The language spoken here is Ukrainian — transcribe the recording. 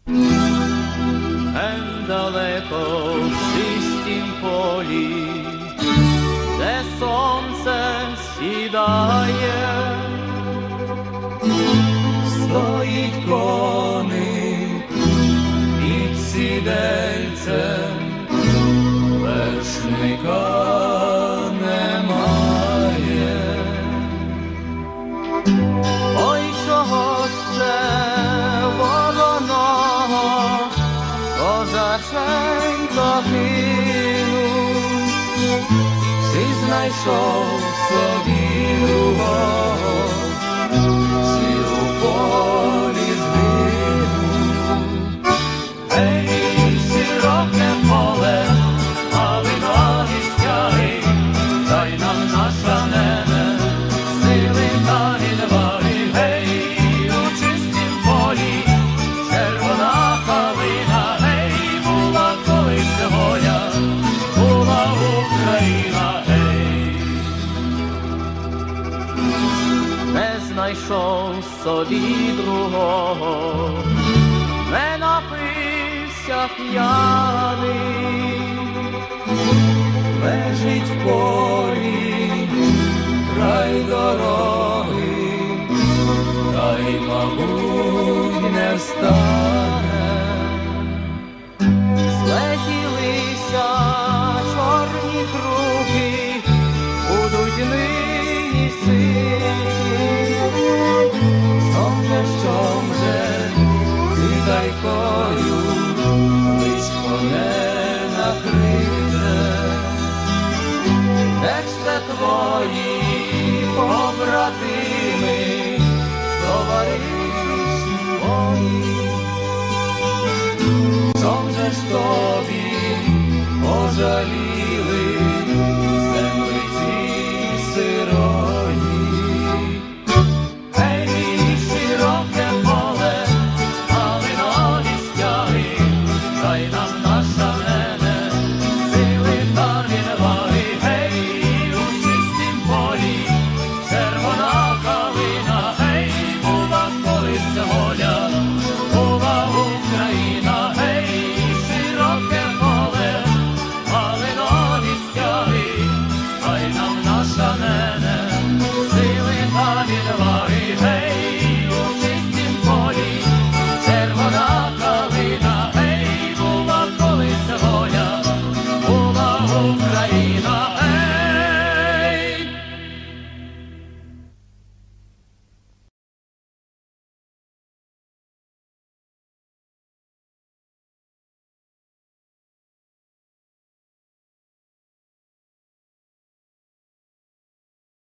Ген далеко в чистім полі, де сонце сідає, стоїть коник під сідельцем, вершника немає. ой, чого ж це вороного козаченька кинув, Ти знайшов собі другого, чи у полі згинув. ей, широке поле, малинові стяги, дай нам наша нене сили та відваги. Гей, у чистім полі червона калина, гей, була колись воля, була Україна, гей. Не знайшов собі другого, не напився п'яний, Лежить в полі край дороги, та й, мабуть, не встане. злетілися чорні круги, будуть нині ситі. Що вже китайкою личко не накрите, Де ж це твої побратими, товариші мої? Чом же ж тобі пожаліло